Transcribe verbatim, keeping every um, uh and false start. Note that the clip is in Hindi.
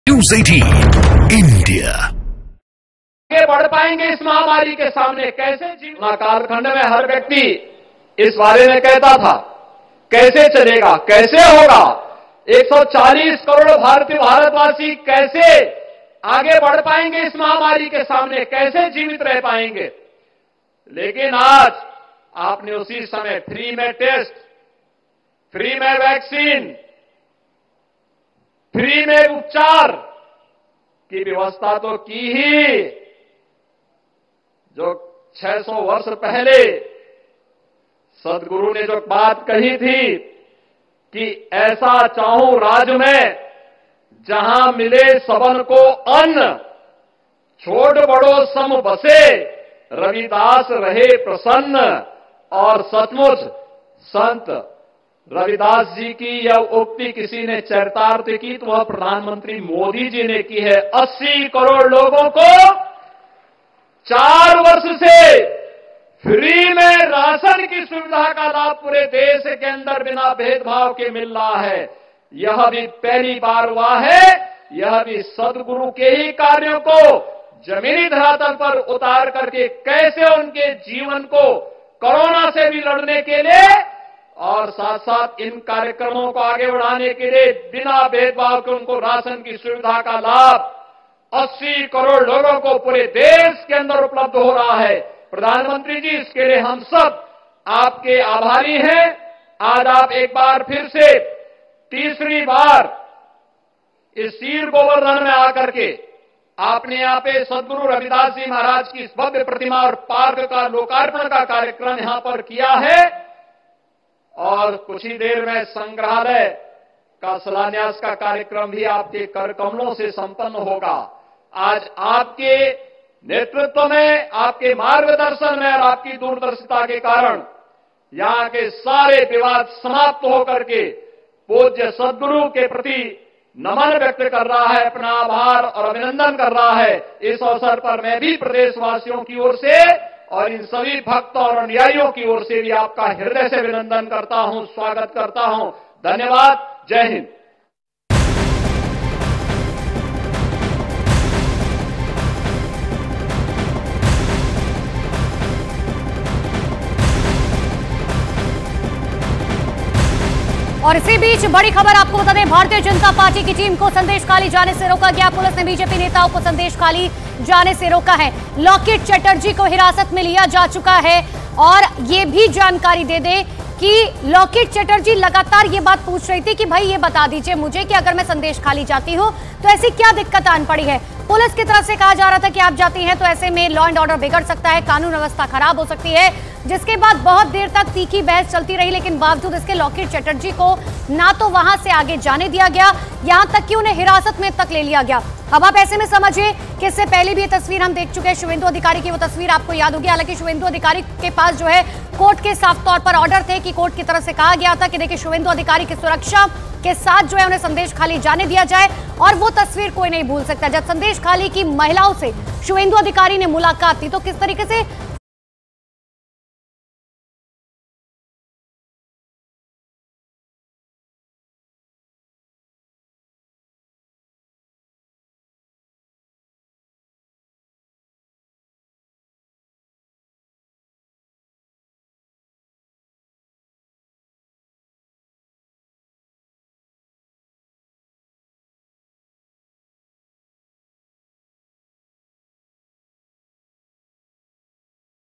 न्यूज़ अठारह इंडिया। आगे बढ़ पाएंगे इस महामारी के सामने कैसे? जीवन कालखंड में हर व्यक्ति इस बारे में कहता था, कैसे चलेगा, कैसे होगा। एक सौ चालीस करोड़ भारतीय भारतवासी कैसे आगे बढ़ पाएंगे इस महामारी के सामने, कैसे जीवित रह पाएंगे। लेकिन आज आपने उसी समय फ्री में टेस्ट, फ्री में वैक्सीन, फ्री में उपचार की व्यवस्था तो की ही। जो छह सौ वर्ष पहले सदगुरु ने जो बात कही थी कि ऐसा चाहूं राज में जहां मिले सबन को अन्न, छोट बड़ो सम बसे, रविदास रहे प्रसन्न। और सचमुच संत रविदास जी की यह उक्ति किसी ने चरितार्थ की तो वह प्रधानमंत्री मोदी जी ने की है। अस्सी करोड़ लोगों को चार वर्ष से फ्री में राशन की सुविधा का लाभ पूरे देश के अंदर बिना भेदभाव के मिल रहा है। यह भी पहली बार हुआ है। यह भी सदगुरु के ही कार्यों को जमीनी धरातल पर उतार करके कैसे उनके जीवन को कोरोना से भी लड़ने के लिए और साथ साथ इन कार्यक्रमों को आगे बढ़ाने के लिए बिना भेदभाव के उनको राशन की सुविधा का लाभ अस्सी करोड़ लोगों को पूरे देश के अंदर उपलब्ध हो रहा है। प्रधानमंत्री जी, इसके लिए हम सब आपके आभारी हैं। आज आप एक बार फिर से तीसरी बार इस सीर गोवर्धन में आकर के आपने यहाँ पे सदगुरु रविदास जी महाराज की इस भव्य प्रतिमा और पार्क का लोकार्पण का कार्यक्रम यहां पर किया है। और कुछ ही देर में संग्रहालय का शिलान्यास का कार्यक्रम भी आपके कर कमलों से संपन्न होगा। आज आपके नेतृत्व में, आपके मार्गदर्शन में और आपकी दूरदर्शिता के कारण यहां के सारे विवाद समाप्त होकर के पूज्य सदगुरु के प्रति नमन व्यक्त कर रहा है, अपना आभार और अभिनंदन कर रहा है। इस अवसर पर मैं भी प्रदेशवासियों की ओर से और इन सभी भक्त और अनुयायियों की ओर से भी आपका हृदय से अभिनंदन करता हूं, स्वागत करता हूं। धन्यवाद। जय हिंद। और इसी बीच बड़ी खबर आपको बता दें, भारतीय जनता पार्टी की टीम को संदेश खाली जाने से रोका गया। पुलिस ने बीजेपी नेताओं को संदेश खाली जाने से रोका है। लॉकेट चटर्जी को हिरासत में लिया जा चुका है। और ये भी जानकारी दे दें कि लॉकेट चटर्जी लगातार ये बात पूछ रही थी कि भाई ये बता दीजिए मुझे कि अगर मैं संदेश खाली जाती हूँ तो ऐसी क्या दिक्कत आन पड़ी है। पुलिस की तरफ से कहा जा रहा था कि आप जाती हैं तो ऐसे में लॉ एंड ऑर्डर बिगड़ सकता है, कानून व्यवस्था खराब हो सकती है। जिसके बाद बहुत देर तक तीखी बहस चलती रही, लेकिन बावजूद इसके लॉकेट चटर्जी को ना तो वहां से आगे जाने दिया गया, यहां तक कि उन्हें हिरासत में तक ले लिया गया। अब आप ऐसे में समझिए कि इससे पहले भी ये तस्वीर हम देख चुके हैं। शुभेंदु अधिकारी की वो तस्वीर आपको याद होगी। हालांकि शुभेंदु अधिकारी के पास जो है कोर्ट के साफ तौर पर ऑर्डर थे कि कोर्ट की तरफ से कहा गया था कि देखिए शुभेंदु अधिकारी की सुरक्षा के साथ जो है उन्हें संदेश खाली जाने दिया जाए। और वो तस्वीर कोई नहीं भूल सकता जब संदेश खाली की महिलाओं से शुभेंदु अधिकारी ने मुलाकात की तो किस तरीके से